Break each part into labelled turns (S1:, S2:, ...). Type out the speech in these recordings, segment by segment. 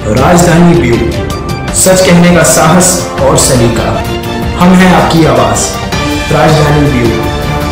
S1: राजधानी ब्यूरो, सच कहने का साहस और सलीका। हम हैं आपकी आवाज, राजधानी ब्यूरो।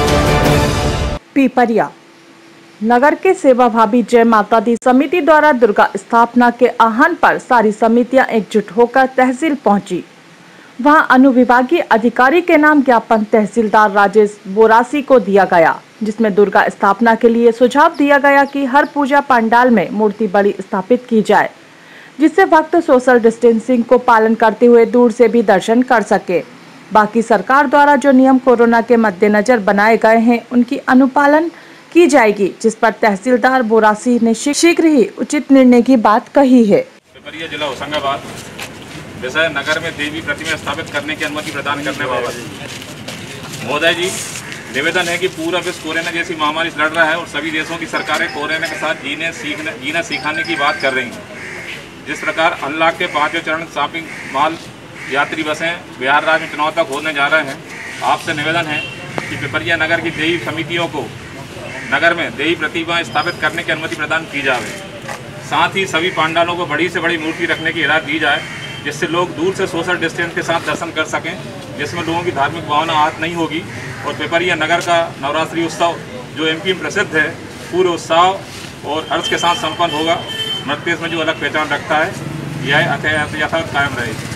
S2: पिपरिया नगर के सेवा भाभी जय माता दी समिति द्वारा दुर्गा स्थापना के आह्वान पर सारी समितियां एकजुट होकर तहसील पहुंची। वहां अनुविभागीय अधिकारी के नाम ज्ञापन तहसीलदार राजेश बोरासी को दिया गया, जिसमें दुर्गा स्थापना के लिए सुझाव दिया गया कि हर पूजा पंडाल में मूर्ति बड़ी स्थापित की जाए, जिससे भक्त सोशल डिस्टेंसिंग को पालन करते हुए दूर से भी दर्शन कर सके। बाकी सरकार द्वारा जो नियम कोरोना के मद्देनजर बनाए गए हैं, उनकी अनुपालन की जाएगी, जिस पर तहसीलदार बोरासी ने शीघ्र ही उचित निर्णय की बात कही है।
S3: पिपरिया जिला होशंगाबाद विषय नगर में देवी प्रतिमा स्थापित करने की अनुमति प्रदान करने बाबत महोदय जी, निवेदन है कि पूरा विश्व कोरोना जैसी महामारी से लड़ रहा है और सभी देशों की सरकारें कोरोना के साथ जीना सिखाने की बात कर रही हैं। जिस प्रकार अल्लाह के पांचों चरण शॉपिंग मॉल, यात्री बसें बिहार राज्य में चुनाव तक होने जा रहे हैं, आपसे निवेदन है कि पिपरिया नगर की देवी समितियों को नगर में देवी प्रतिमा स्थापित करने की अनुमति प्रदान की जाए। साथ ही सभी पंडालों को बड़ी से बड़ी मूर्ति रखने की हिदायत दी जाए, जिससे लोग दूर से सोशल डिस्टेंस के साथ दर्शन कर सकें, जिसमें लोगों की धार्मिक भावना आहत नहीं होगी। और पिपरिया नगर का नवरात्रि उत्सव जो एमपी में प्रसिद्ध है, पूरे उत्साह और हर्ष के साथ संपन्न होगा। मध्य प्रदेश में जो अलग पहचान रखता है, यह यथावत कायम रहेगी।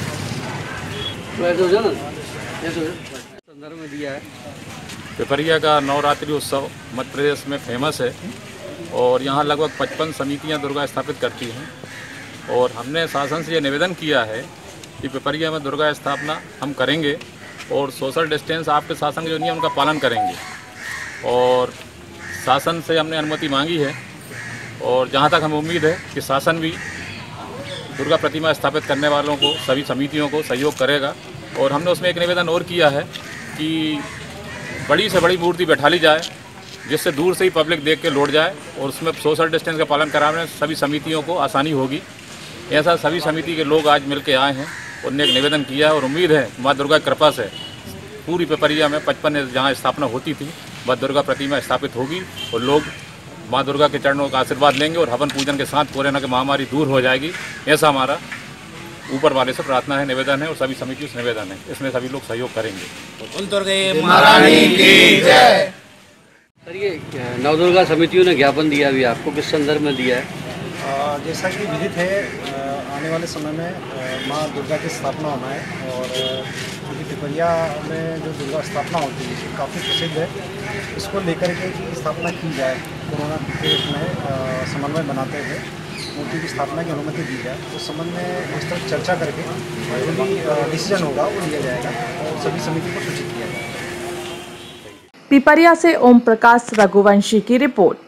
S4: संदर्भ में दिया है।
S3: पिपरिया का नवरात्रि उत्सव मध्य प्रदेश में फेमस है और यहाँ लगभग 55 समितियाँ दुर्गा स्थापित करती हैं। और हमने शासन से ये निवेदन किया है कि पिपरिया में दुर्गा स्थापना हम करेंगे और सोशल डिस्टेंस आपके शासन के जो नियम उनका पालन करेंगे। और शासन से हमने अनुमति मांगी है और जहाँ तक हमें उम्मीद है कि शासन भी दुर्गा प्रतिमा स्थापित करने वालों को, सभी समितियों को सहयोग करेगा। और हमने उसमें एक निवेदन और किया है कि बड़ी से बड़ी मूर्ति बैठा ली जाए, जिससे दूर से ही पब्लिक देख के लौट जाए और उसमें सोशल डिस्टेंस का पालन कराने सभी समितियों को आसानी होगी। ऐसा सभी समिति के लोग आज मिल के आए हैं, उन्होंने एक निवेदन किया है और उम्मीद है माँ दुर्गा की कृपा से पूरी पिपरिया में 55 जहाँ स्थापना होती थी वह दुर्गा प्रतिमा स्थापित होगी और लोग माँ दुर्गा के चरणों का आशीर्वाद लेंगे और हवन पूजन के साथ कोरोना की महामारी दूर हो जाएगी। ऐसा हमारा ऊपर वाले से प्रार्थना है, निवेदन है और सभी समितियों से निवेदन है। इसमें सभी लोग सहयोग करेंगे।
S4: महारानी की जय। सर, ये नवदुर्गा समितियों ने ज्ञापन दिया अभी आपको, किस संदर्भ में दिया है?
S5: जैसा कि विदित है, आने वाले समय में माँ दुर्गा की स्थापना होना है और क्योंकि पिपरिया में जो दुर्गा स्थापना होती है काफ़ी प्रसिद्ध है, इसको लेकर के कि स्थापना की जाए, कोरोना के में समन्वय बनाते हुए मूर्ति की स्थापना की अनुमति दी जाए। उस संबंध में इस तरह चर्चा करके जो भी डिसीजन होगा वो लिया जाएगा और सभी समिति को सूचित किया जाएगा।
S2: पिपरिया से ओम प्रकाश रघुवंशी की रिपोर्ट।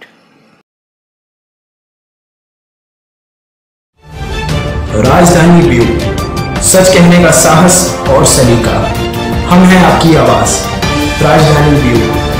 S1: राजधानी ब्यूरो, सच कहने का साहस और सलीका। हम हैं आपकी आवाज, राजधानी ब्यूरो।